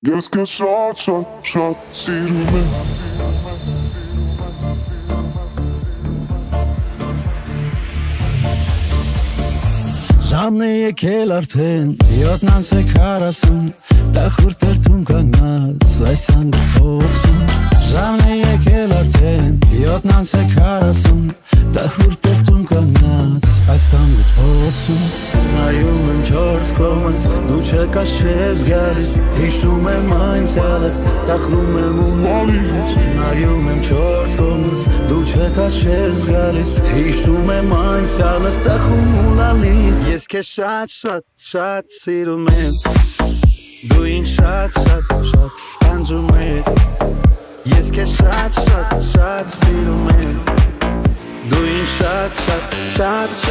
Ես քեզ շատ սիրում եմ Ժամն է եկել արդեն 7:40 Տախուր տերտում կանգնած այս անգոպսում Ժամն է եկել արդեն 7:40 Տախուր տերտում կանգնած այս անգոպսում Նայում եմ չորս կողմս դու չկաս չես գալիս Հիշում եմ այնցյալս տախլում եմ ու լալիս Նայում եմ չորս կողմս դու չկաս չես գալիս Հիշում եմ այնցյալս տախլում ու լալիս Ես քեզ շատ սիրում եմ Դու ինձ շատ տանջում ես Ես քեզ շատ սիրում եմ Դու ինձ շատ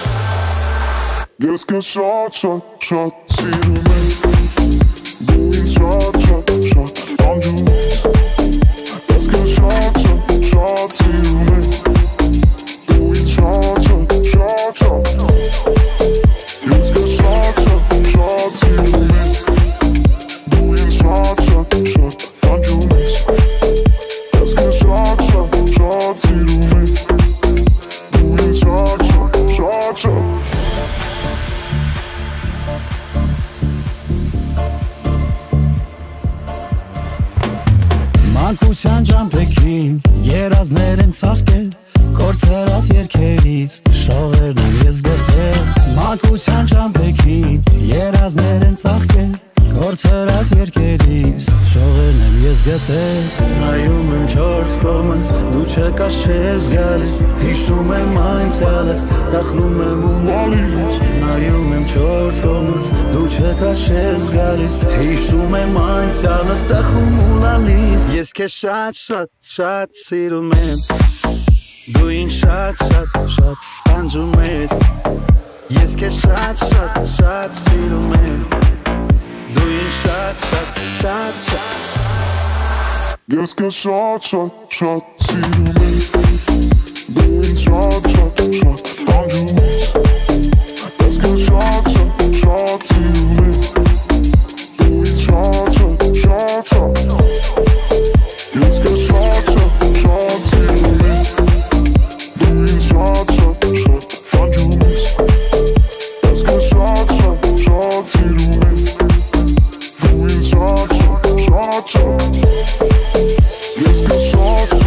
Ես քեզ շատ սիրում եմ Դու ինձ շատ տանջում ես Ես քեզ շատ սիրում եմ Դու ինձ շատ Ես քեզ շատ սիրում եմ Դու ինձ շատ տանջում ես Ես քեզ շատ սիրում եմ Դու ինձ շատ Մանկության ճամփեքին երազներ են ծաղկել Կորցրած երկերից շողերն եմ ես գտել Մանկության ճամփեքին երազներ են ծաղկել Կորցրած երկերից շողերն եմ ես գտել Նայում եմ չորս կողմս դու չկաս չես գալիս Հիշում եմ այնցյալս տախլում եմ ու լալիս Նայում եմ չորս կողմս դու չկաս չես գալիս Հիշում եմ այնցյալս տախլում ու լալիս Ես քեզ շատ սիրում եմ Դու ինձ շատ տանջում ես Ես քեզ շատ սիրում եմ Դու ինձ շատ Ես քեզ շատ սիրում եմ Դու ինձ շատ տանջում ես Ես քեզ շատ սիրում եմ Դու ինձ շատ Ես քեզ շատ սիրում եմ Դու ինձ շատ տանջում ես Ես քեզ շատ սիրում եմ Դու ինձ շատ Ես քեզ շատ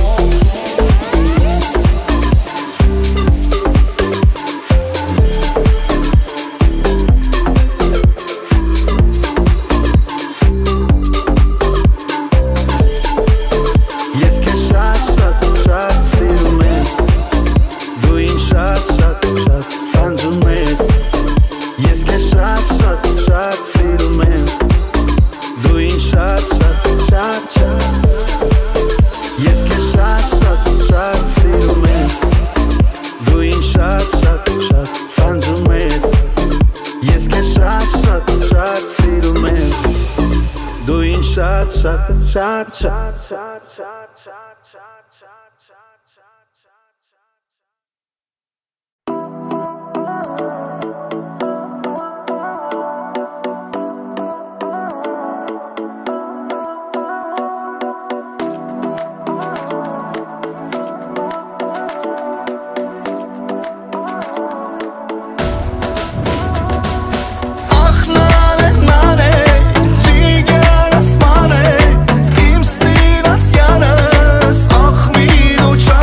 Ach, wie du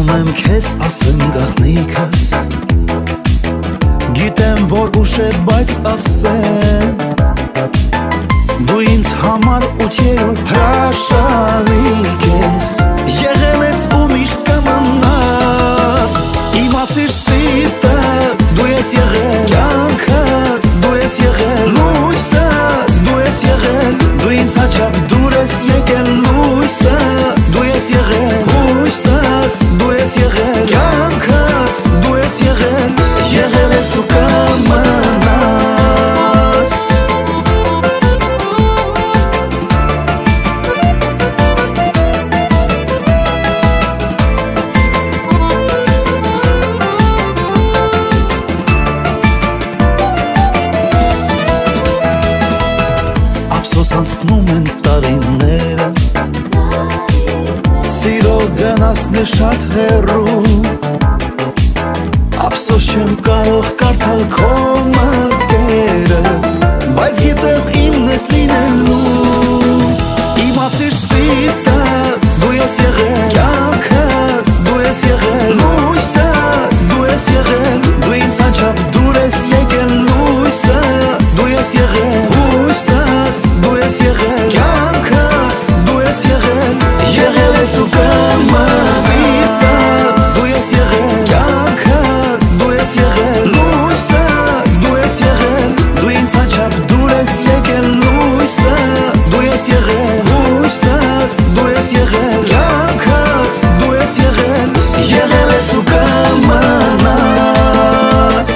Անեմ քեզ ասեմ գաղտնիքս Գիտեմ որ ուշ է բայց ասեմ Դու ինձ համար 8-րդ հրաշալիք ես Եղել ես ու միշտ կմնաս Իմացիր սիրտս Դու ես եղել կյանքս Դու ես եղել լույսս Դու ես եղել Դու ինձ հաճապ դուր ես եկել լույսս Դու ես եղել հույսս Դու ես եղել կյանքս Դու ես եղել Եղել ես ու կմնաս Ափսոս անցնում են տարիները Սիրո գնացն է շատ հեռու Ափսոս չեմ կարող կարդալ քո մտքերը Բայց գիտեմ իմն ես լինելու Իմացիր սիրտս Դու ես եղել կյանքս Դու ես եղել լույսս Դու ես եղել Դու ինձ հաճապ դուր ես եկել լույսս Դու ես եղել հույսս Դու ես եղել կյանքս Դու ես եղել Եղել ես ու կմնաս Սիրտս Դու ես եղել կյանքս Դու ես եղել լույսս Դու ես եղել Դու ինձ հաճապ դուր ես եկել լույսս Դու ես եղել հույսս Դու ես եղել կյանքս Դու ես եղել Եղել ես ու կմնաս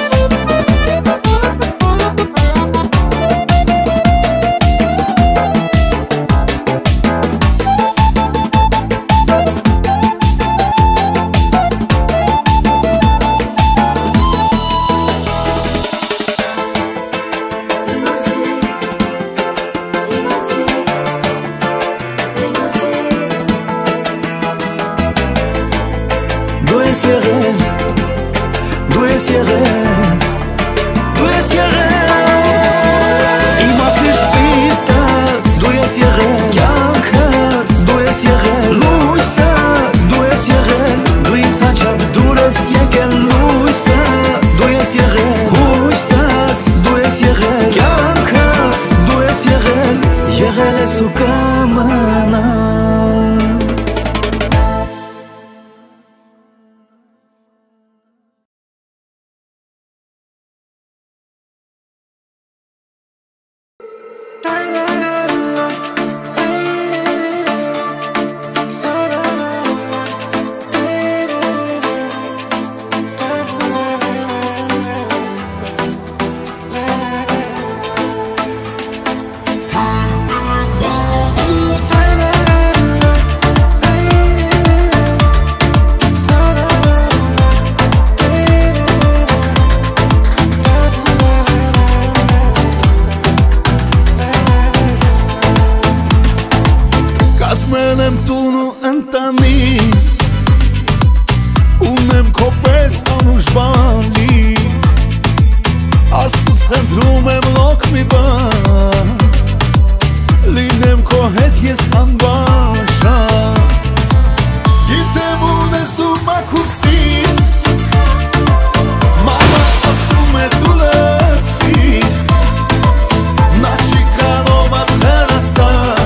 Դու ես եղել Դու ես եղել Դու ես եղել Իմացիր սիրտս Դու ես եղել կյանքս Դու ես եղել լույսս Դու ես եղել Դու ինձ հաճապ դուր ես եկել լույսս Դու ես եղել հույսս Դու ես եղել կյանքս Դու ես եղել Եղել ես ու կմնաս Կազմել եմ տուն ու ընտանի Ունեմ քո պես անուշ բանի Աստծուց խնդրում եմ լոք մի բան Լինեմ քո հետ ես անբաշան Գիտեմ ունես դու մաքուր սիրտ Մաման ասում է դու լսիր Նա չի կարող ատղերատար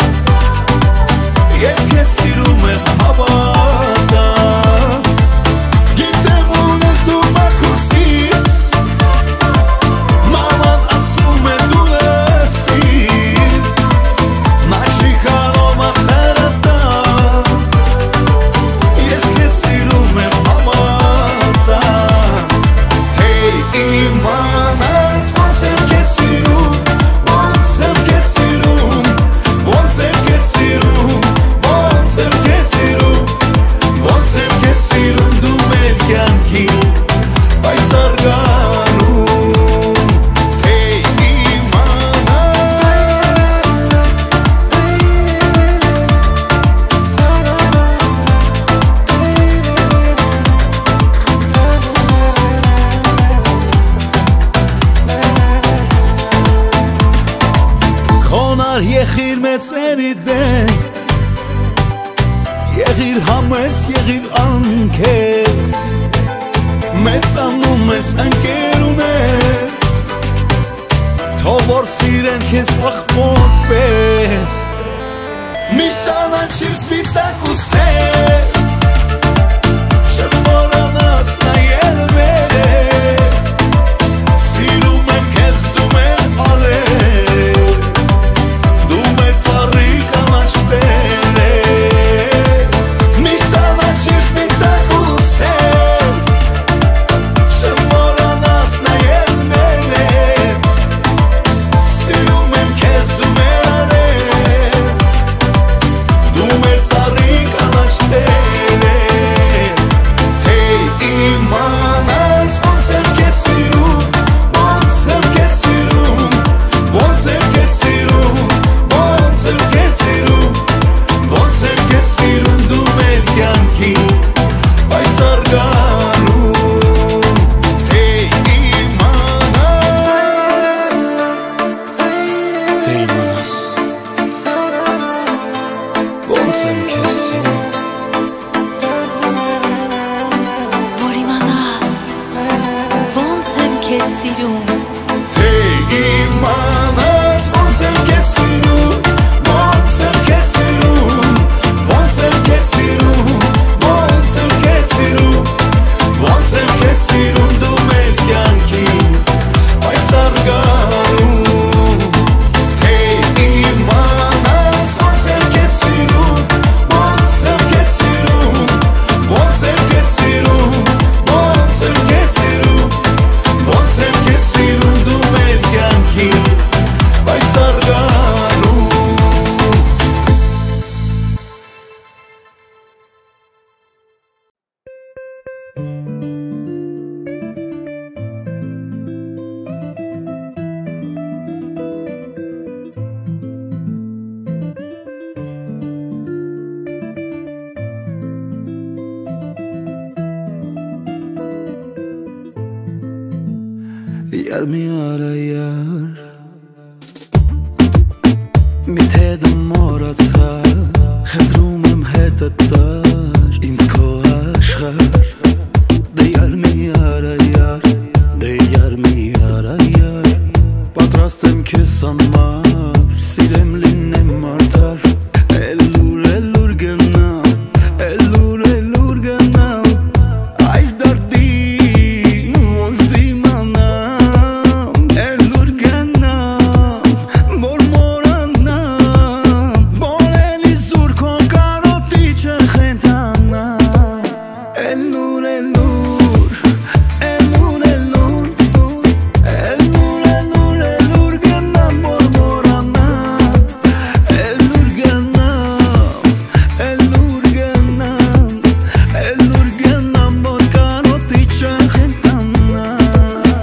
Ես քեզ սիրում եմ հավատալ Գիտեմ ունես դու մաքուր սիրտ Մաման ասում է դու լսիր Նա չի կարող ատղերատալ Ես քեզ սիրում եմ հավատալ Թե իմանաս ոնց եմ քեզ սիրում Ոնց եմ քեզ սիրում Ոնց եմ քեզ սիրում Ոնց եմ քեզ սիրում Եղիր համես, եղիր անքեզ Մեծանում ես ընկեր ունես Թող որ սիրեն քեզ աղբոր պես Միշտ ճանաչիր սպիտակ ու սեր Չմոռանաս նայել վերև Սիրում եմ քեզ դու մեր ալեր Դու մեր ծառի կանաչ բերև Միշտ ճանաչիր սպիտակ ու սեր Չմոռանաս նայել վերև Սիրում եմ քեզ դու մեր ալեր Դու մեր ծառի կանաչ բերև Yar mi arayar Միտեդում մորացար Խնդրում եմ հետդ տար Ինձ քո աշխար Դե յար մի արայար Դե յար մի արայար Պատրաստ եմ քեզ համար Սիրեմ լինեմ արդար Էլուր գնամ Էլուր գնամ Այս դարդին ոնց դիմանամ Էլուր գնամ Որ մորանամ Բոլելի զուր քո կարոտի չխենթանամ Էլուր գնամ Որ մորանամ Էլուր գնամ Որ կարոտի չխենթանամ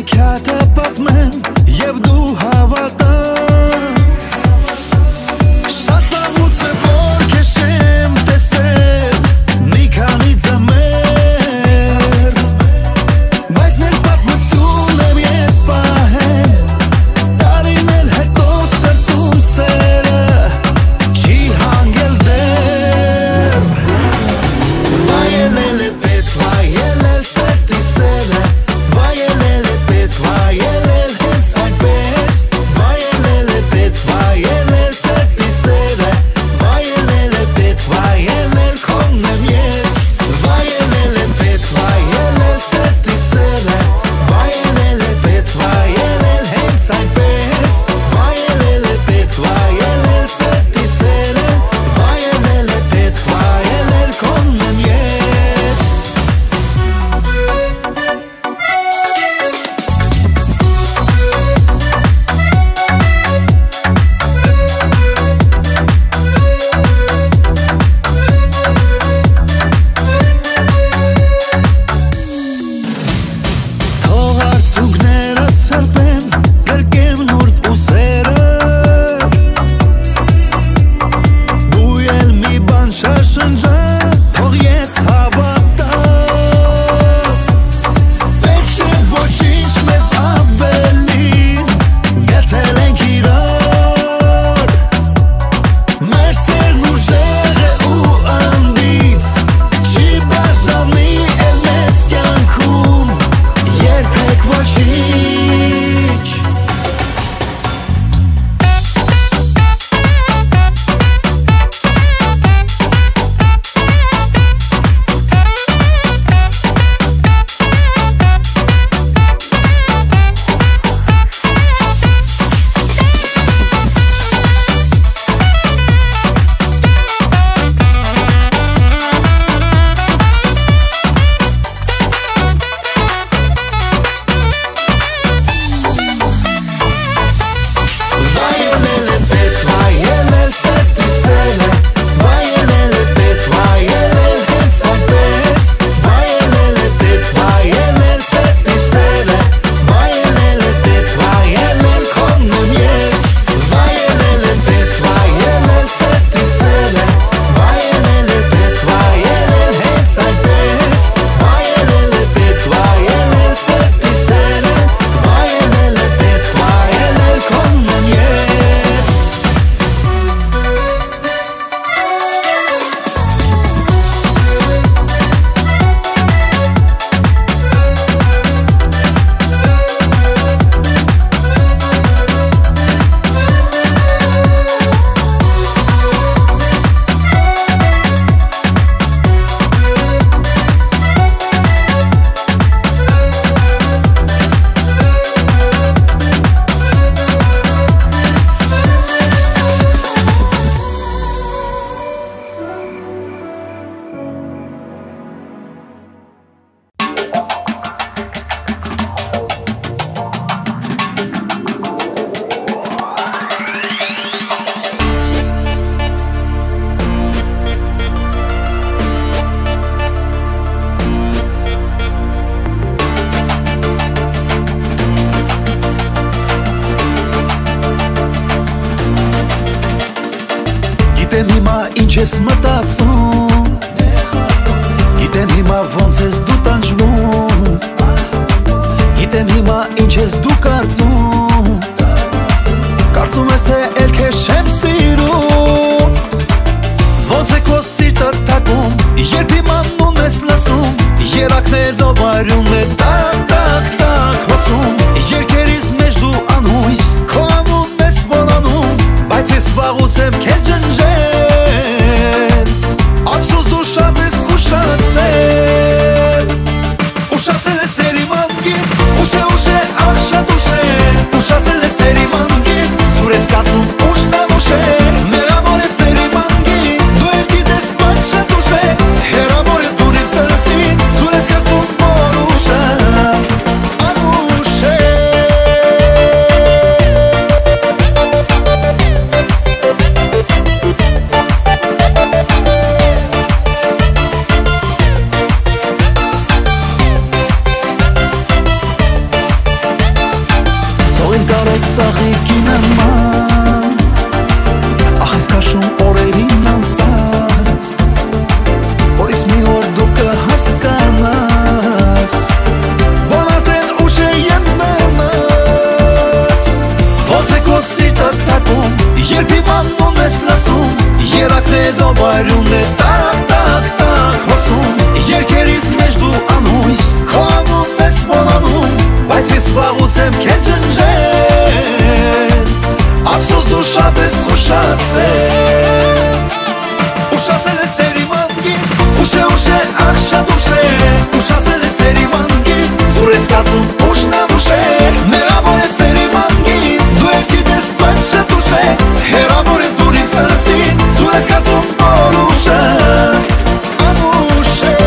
Հեքիաթը պատմեմ և դու հավատաս Շատ լավուց է որ քեշեմ տեսել մի քանի ձմեր Բայց մեր պատմություն եմ ես պահել Տարիներ հետո սրտում սերը չի հանգել դեռ Վայելել է պետ, վայելել սրտի սերը Վայելել է պետ, վայելել հենց այնպես Վայելել է պետ, վայելել սրտի սերը Վայելել է պետ, վայելել քոնն եմ ես Վայելել է պետ, վայելել սրտի սերը Վայելել է պետ, վայելել հենց այնպես Վայելել է պետ, վայելել սրտի սերը Վայելել է պետ, վայելել քոնն եմ ես Թող արցունքները սրբեմ, գրկեմ նուրբ ուսերդ Դու էլ մի բան շշնջա, թող ես հավատամ Պետք չէ ոչինչ մեզ ավելին, գտել ենք իրար Մեր սերն ուժեղ է ու անդից, չի բաժանի էլ մեզ կյանքում Երբեք ոչինչ Վայելել է պետ, վայելել սրտի սերը Վայելել է պետ, վայելել հենց այնպես Վայելել է պետ, վայելել սրտի սերը Վայելել է պետ, վայելել քոնն եմ ես Վայելել է պետ, վայելել սրտի սերը Վայելել է պետ, վայելել հենց այնպես Վայելել է պետ, վայելել սրտի սերը Վայելել է պետ, վայելել քոնն եմ ես Գիտեմ հիմա ինչ ես մտածում Գիտեմ հիմա ոնց ես դու տանջվում Գիտեմ հիմա ինչ ես դու կարծում Կարծում ես թե էլ քեզ չեմ սիրում Ոնց է քո սիրտը թակում Երբ իմանուն ես լսում Երակներով արյուն է տակ հոսում Երկերից մեջ դու անհույս Քո անուն ես որանում Բայց ես վաղուց եմ քեզ ջնջել Ափսոս դու շատ ես ուշացել Ուշացել ես սերի մանգին Ուշե ախ շատ ուշե Ուշացել ես սերի մանգին Սուր ես կացում ուշն եմ ուշե Մեր ամոր ես սերի մանգին Դու էլ գիտես բայց շատ ուշե Հեռավոր ես դու իմ սրտին Սուր ես կացում որ ուշը վայրում է տակ-տակ-տակ հոսում Երկերից մեջ դու անհույս Քո անուն ես մոլանում Բայց ես վաղուց եմ քեզ ջնջել Ափսոս դու շատ ես ուշացել Ուշացել ես երիվանգին Ուշե ախ շատ ուշե Ուշացել ես երիվանգին Զուր ես կացում ուշնանուշե Մեղավոր ես երիվանգին Դու էլ գիտես բայց շատ ուշե Հեռավոր ես դու իմ սրտին Զուր ես կացում որ ուշե Անուշե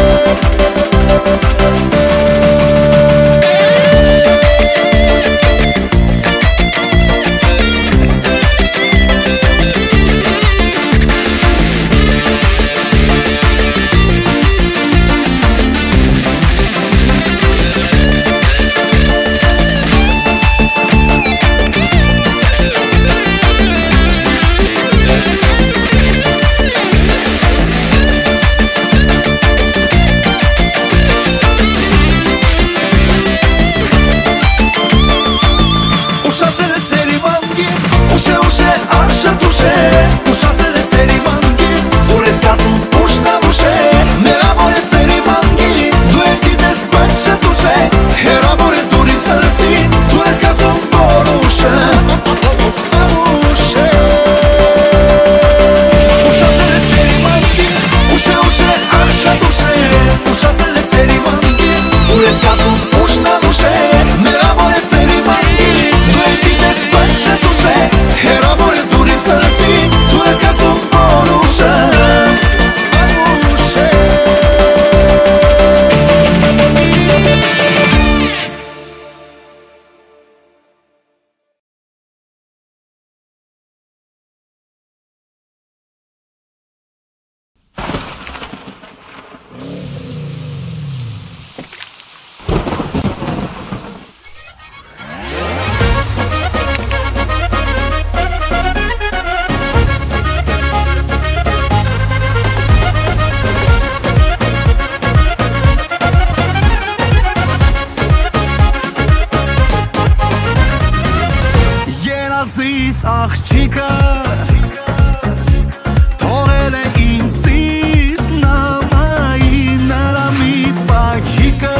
աղջիկը թողել է իմ սիրտ նամայի նրա մի պաչիկը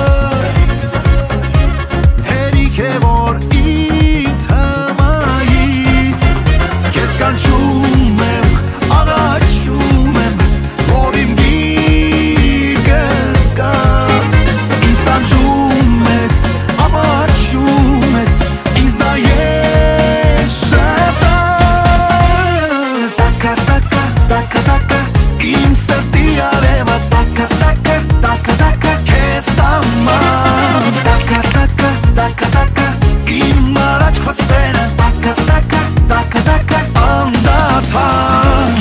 հերիք է որ ինձ հմայի քեզ կանչում եմ աղաչում եմ որ իմ գիրկը կաս ինձ տանջում ես ամաչում ես ինձ նայես Իմ սրտի արևը տակա-տակա, տակա-տակա քեզ համար Տակա-տակա, տակա-տակա, իմ առաջ խոսերը Տակա-տակա, տակա-տակա, անդադար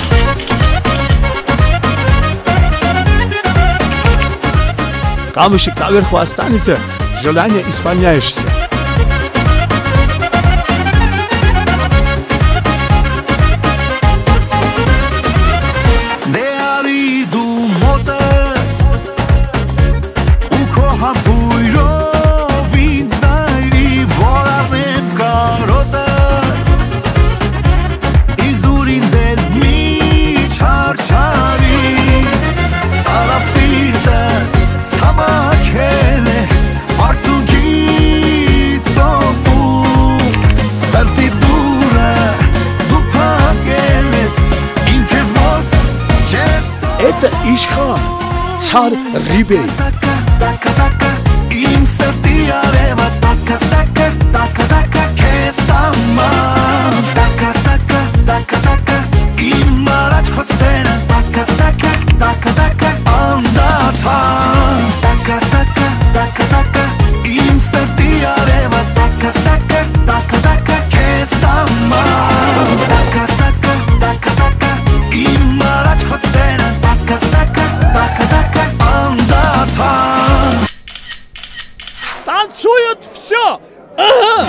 Камушек наверху останется, желание исполняешься. Это Ишхан, царь Рибей. Իմ սրտի արևը տակա-տակա, տակա-տակա քեզ համար Տակա-տակա, տակա-տակա, իմ առաջ խոսերը Տակա-տակա, տակա-տակա, անդադար Տակա-տակա, տակա-տակա, իմ սրտի արևը Տակա-տակա, տակա-տակա, քեզ համար Տակա-տակա, տակա-տակա, իմ առաջ խոսերը Տակա-տակա, տակա-տակա, անդադար Танцуют все! Ага!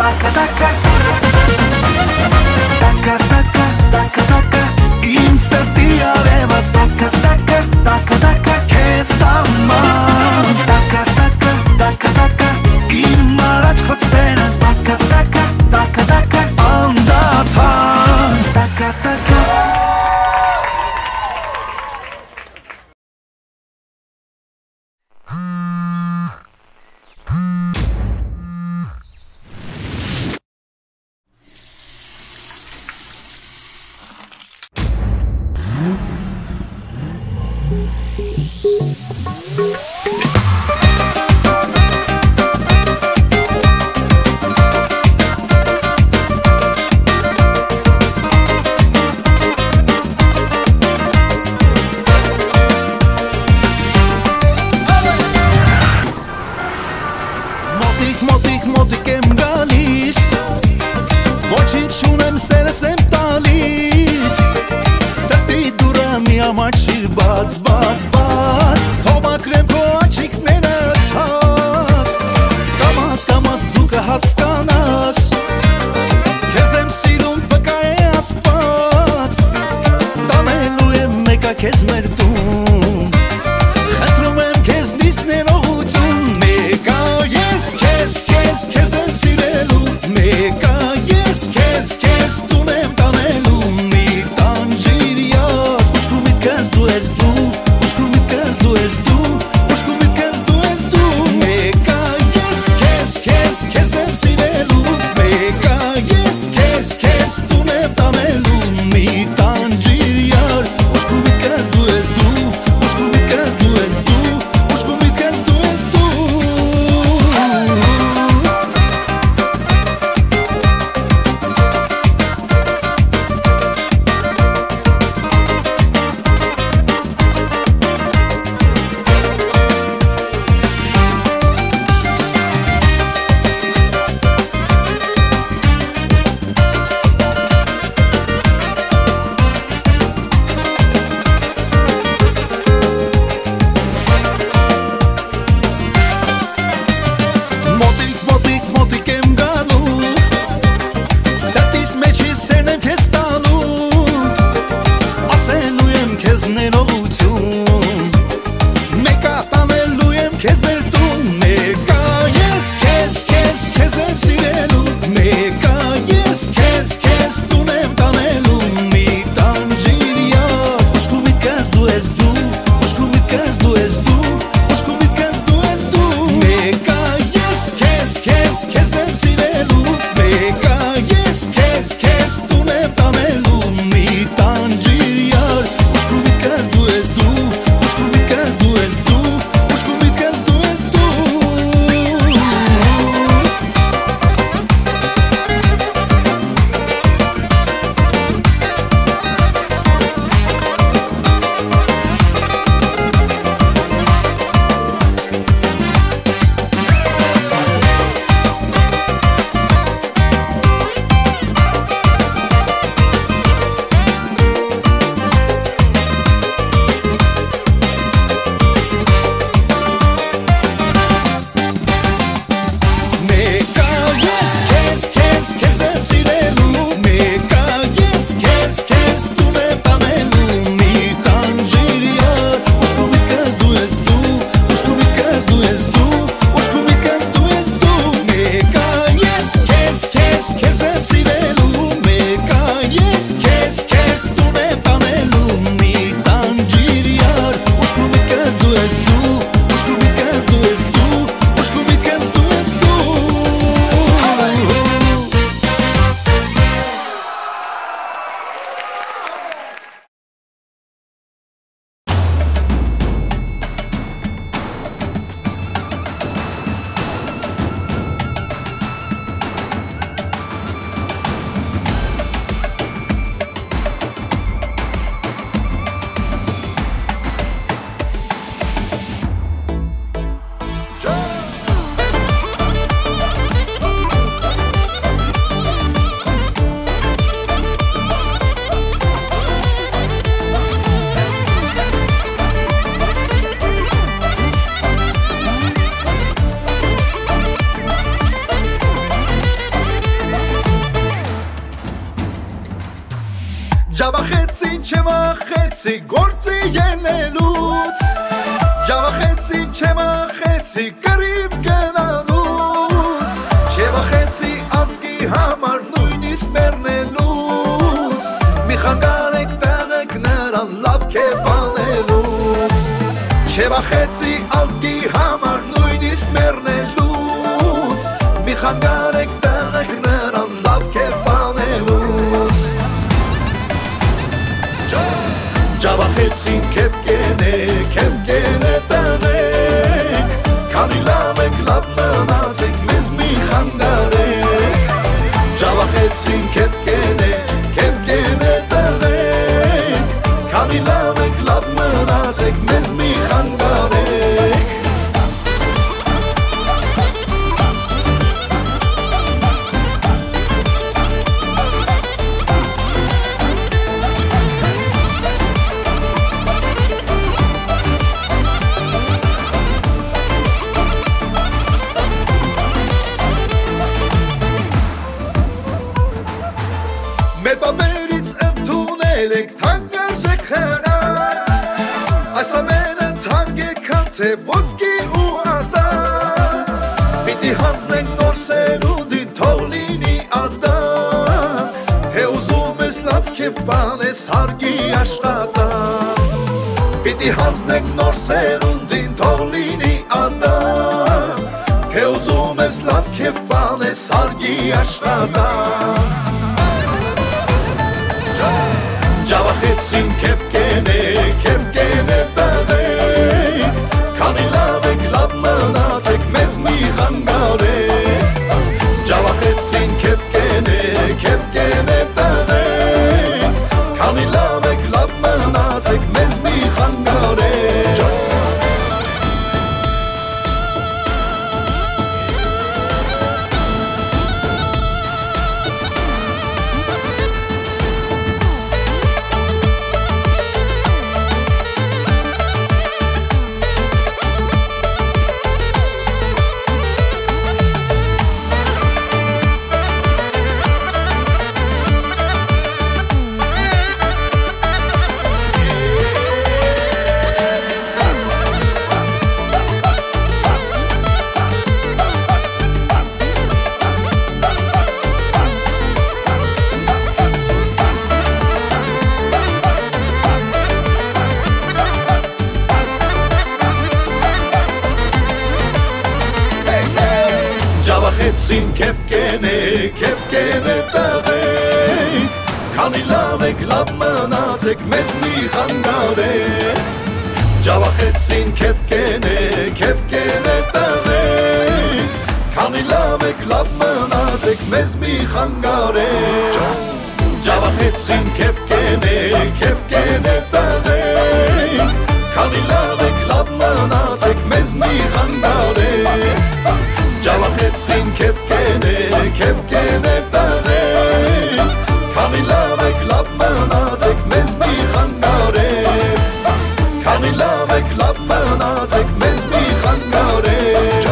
Taka taka Taka taka Taka taka Իմ սրտի արևը Taka taka Taka taka Քեզ համար Taka taka Taka taka Իմ առաջ քո սերը Taka taka Taka taka Անդադար Taka taka Մոտիկ եմ գալիս Ոչինչ չունեմ սերս եմ տալիս Սրտի դուրը մի ամաչիր բաց, բաց, բաց Հովակրեմ քո աչիկները թաց Կամաց, կամաց դու կհասկանաս Քեզ եմ սիրում վկա է Աստված Տանելու եմ մեկա քեզ մեր տուն Խնդրում եմ քեզ նիստ ներողություն Մեկա ես քեզ եմ սիրելու Մեկա ես քեզ տուն եմ տանելու Մի տանջիր յար Ուշքու միտքս դու ես դու Ուշքու միտքս դու ես դու Ուշքու միտքս դու ես դու Մեկա ես քեզ եմ սիրելու Մեկա ես քեզ տուն եմ տանելու Մի տանջիր յար Ուշքու միտքս դու ես դու Ուշքու միտքս դու ես դու Ուշքու միտքս դու ես դու Մոտիկ եմ գալու Սրտիս մեջիս սերն եմ քեզ տալու Ասելու եմ քեզ ներողություն Մեկա տանելու եմ քեզ մեր տուն Մեկա ես քեզ եմ սիրելու Մեկա ես քեզ տուն եմ տանելու Մի տանջիր յար Ուշքու միտքս դու ես դու Ուշքու միտքս դու ես դու Ուշքու միտքս դու ես դու Մեկա ես քեզ եմ սիրելու Մեկա ես քեզ տուն եմ տանելու Մի տանջիր յար Ուշքու միտքս դու ես դու Ուշքու միտքս դու ես դու Ուշքու միտքս դու ես դու Ջավախեցին չմախեցի գործի ելնելուց Ջավախեցին չմախեցի կռիվ գնալուց Չվախեցի ազգի համար նույնիսկ մեռնելուց Մի խանգարեք տեղեք նրան լավ կեֆ անելուց Չվախեցի ազգի համար նույնիսկ մեռնելուց Մի խանգարեք տեղեք նրան լավ կեֆ անելուց Ջավախեցին կեվ կենեք տեղեք Քանի լավ եք լավ մնացեք մեզ մի խանգարեք Ջավախեցին կեվ կենեք տեղեք Քանի լավ եք լավ մնացեք մեզ մի խանգարեք Մեր բաբերից ընդունել եք թանկարժեք խրատ Այս ամենը թանկ է քան թե ոսկի ու արծաթ Պիտի հանձնենք նոր սերունդին թող լինի ադամ Թե ուզում ես լավ քեֆ անես հարգի աշխատանք Պիտի հանձնենք նոր սերունդին թող լինի ադամ Թե ուզում ես լավ քեֆ անես հարգի աշխատանք Ջավախեցին կեվ կենեք տեղեք Քանի լավ եք լավ մնացեք մեզ մի խանգարեք Ջավախեցին կեվ կենեք տեղեք Քանի լավ եք լավ մնացեք մեզ մի խանգարեք Ջավախեցին կեվ կենեք տեղեք Քանի լավ եք լավ մնացեք մեզ մի խանգարեք Ջավախեցին կեվ կենեք տեղեք Քանի լավ եք լավ մնացեք մեզ մի խանգարեք Ջավախեցին կեվ կենեք տեղեք Քանի լավ եք լավ մնացեք մեզ մի խանգարեք Ջավախեցին կեվ կենեք տեղեք Քանի լավ եք լավ մնացեք մեզ մի խանգարեք Քանի լավ եք լավ մնացեք մեզ մի խանգարեք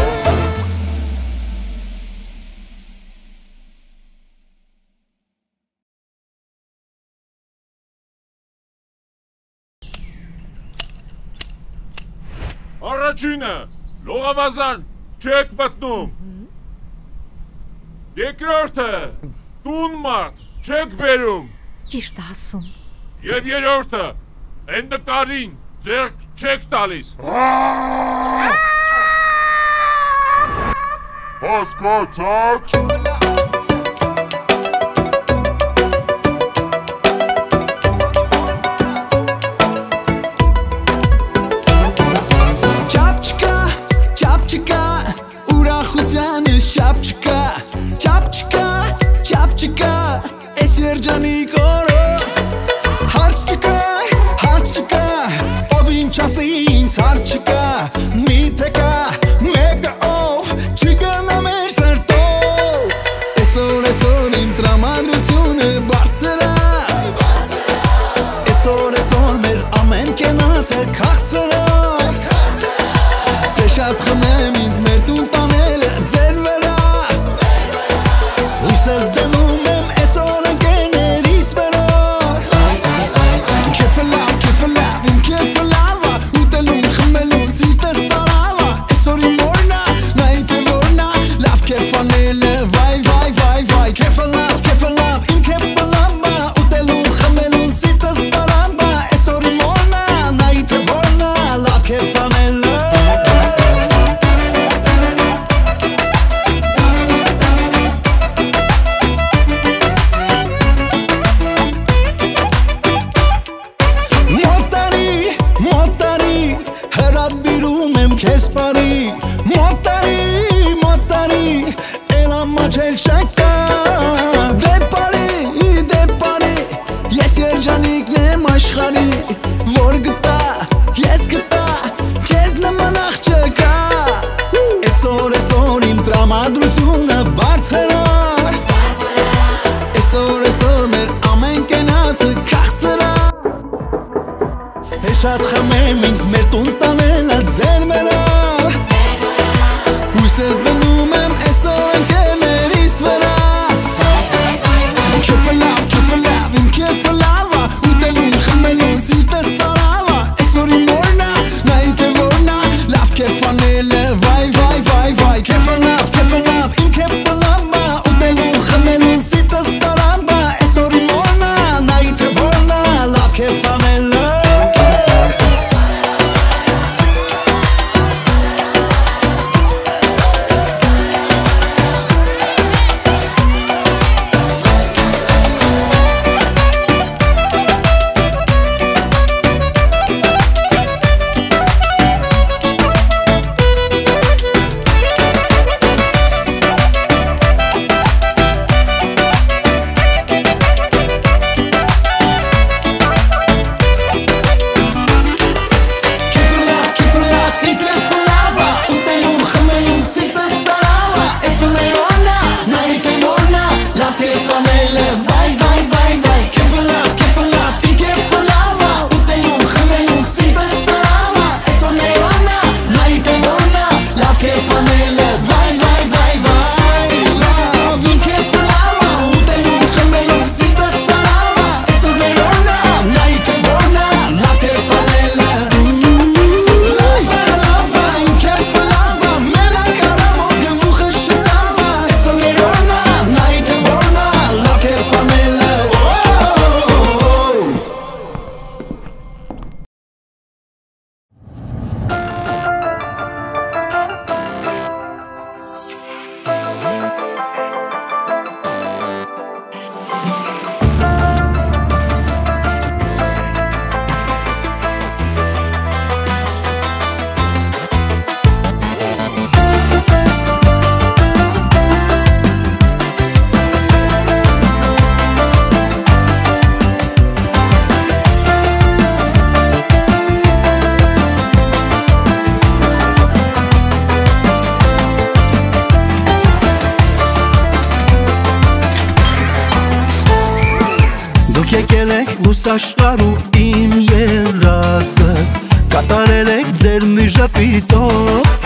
Առաջինը լողավազան չեք մտնում Երկրորդը տուն մարդ չեք բերում Ճիշտ է ասում Եվ երրորդը են նկարին ձեռք չեք տալիս Հասկացաք Չապչկա, ուրախության ես չապչկա, ես երջանիկ օրով Հարց չկա, ով ինչ ասի ինձ հարց չկա Միթե կա, մեկը ով չի գնա մեր սրտով Այսօր իմ տրամադրությունը բարձր է Այսօր մեր ամեն կենացել քաղցր է Դե շատ խմեմ ինձ մեր տուն տանելը ձեր վրա Հույսս դնում եմ այսօր ընկերներիս վրա էլ չկա Դե բարի Ես երջանիկն եմ աշխարի Որ գտա, ես գտա Քեզ նման աղջկա Այսօր իմ տրամադրությունը բարձրա Այսօր մեր ամեն կենացը քաղցրա Շատ խմեմ ինձ մեր տուն տանելա ձեր մերա Հույսես դնում եմ այսօր ընկերներիս վրա Քեֆը լավ, իմ քեֆը լավա Ուտելուն, խմելուն, սիրտես ծարավա Այսօր իմ օրնա, նայի թե որնա Լավ քեֆ անելը, վայ Քեֆը լավ, իմ քեֆը լավա Ուտելուն, խմելուն, սիրտես ծարավա Այսօր իմ օրնա, նայի թե որնա Լավ քեֆ անելը Եկել եք լուսաշխարու իմ երազը Կատարել եք ձեր մի ժպիտով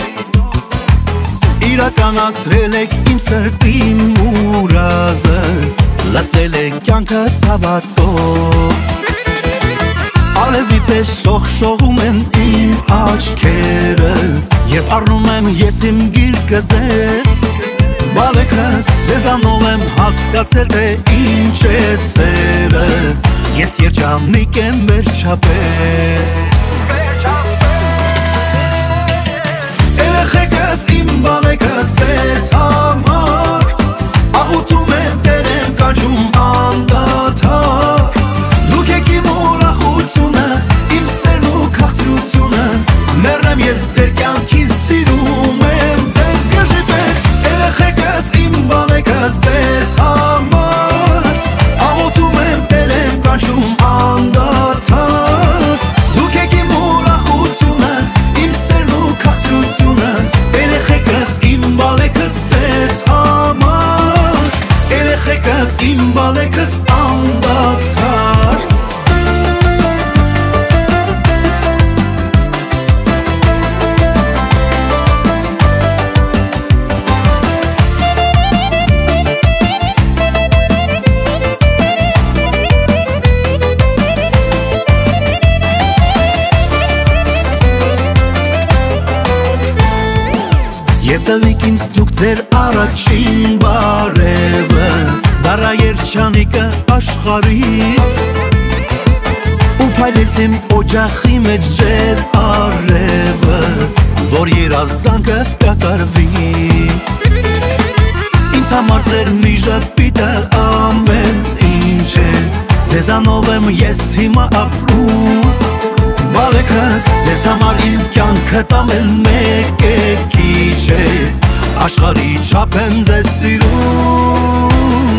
Իրականացրել եք իմ սրտի մուրազը Լացվել եք կյանքս հավատով Ալևի պես շողշողում են իմ աչքերը Երբ առնում եմ ես իմ գիրկը ձեզ Բալեքս, ձեզանով եմ հասկացել, թե ինչ է սերը Ես երջանիկ եմ վերջապես Երեխեքս, իմ բալեքս, ձեզ համար Աղուտում եմ, տեր եմ կանչում անդադար Դուք եք իմ ուրախությունը, իմ սերն ու քաղցրությունը Մեռնեմ ես ձեր կյանքին սիրում եմ ձեզ գժի պես Երեխեքս, իմ բալեքս, ձեզ համար Աղոթում եմ, տեր եմ կանչում անդադար Դուք եք իմ ուրախությունը, իմ սերն ու քաղցրությունը Երեխեքս, իմ բալեքս, ձեզ համար Երեխեքս, իմ բալեքս, անդադար Տվիք ինձ դուք ձեր առաջին բարևը Դարա երջանիկը աշխարհի Ու փայլեց իմ օջախի մեջ ջեր արևը Որ երազանքս կատարվի Ինձ համար ձեր մի ժպիտը ամեն ինչ է Ձեզանով եմ ես հիմա ապրում Բալեքս, ձեզ համար իմ կյանքը տամել մեկ է քիչ է Աշխարհի չափ եմ ձեզ սիրում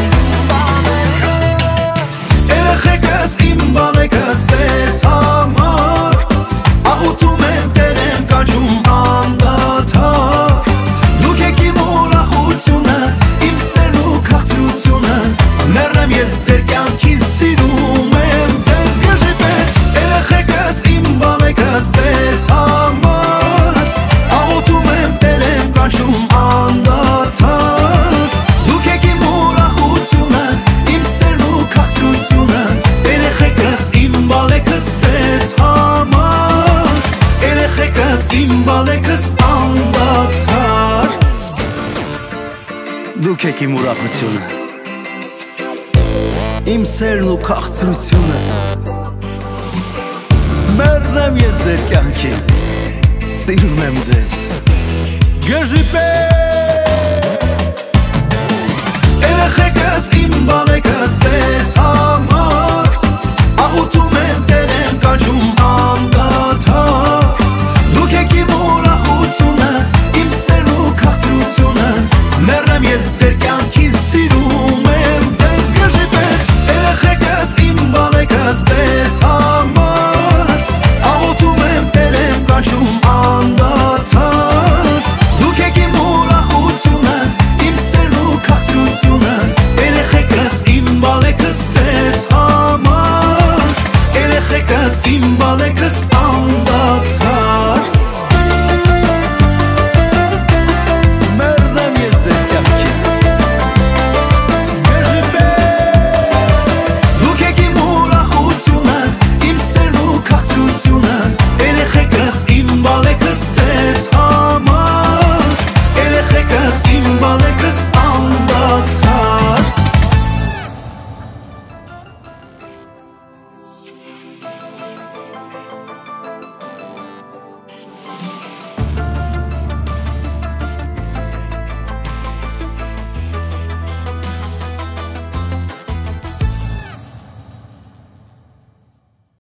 Երեխեքս իմ բալեկս ձեզ համար Աղուտում եմ տեր եմ կանչում անդադար Դուք եք իմ ուրախությունը, իմ սերն ու քաղցրությունը Մեռնեմ ես ձեր կյանքին սիրում եմ ձեզ գժի պես Երեխեքս իմ բալեկս ձեզ համար Աղուտում եմ տեր եմ կանչում անդադար Դուք եք իմ ուրախությունը, իմ սերն ու քաղցրությունը Երեխեքս իմ բալեկս ձեզ համար Երեխեքս իմ բալեկս անդադար Դուք եք իմ ուրախությունը Իմ սերն ու քաղցրությունը Մեռնեմ ես ձեր կյանքին Սիրում եմ ձեզ Գժի պես